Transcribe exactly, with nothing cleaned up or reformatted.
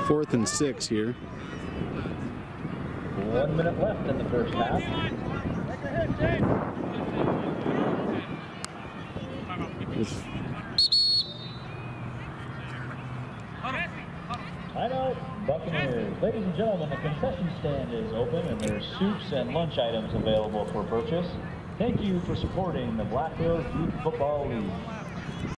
Fourth and six here. One minute left in the first half. Timeout, Buccaneers. Ladies and gentlemen, the concession stand is open and there's soups and lunch items available for purchase. Thank you for supporting the Black Hills Youth Football League.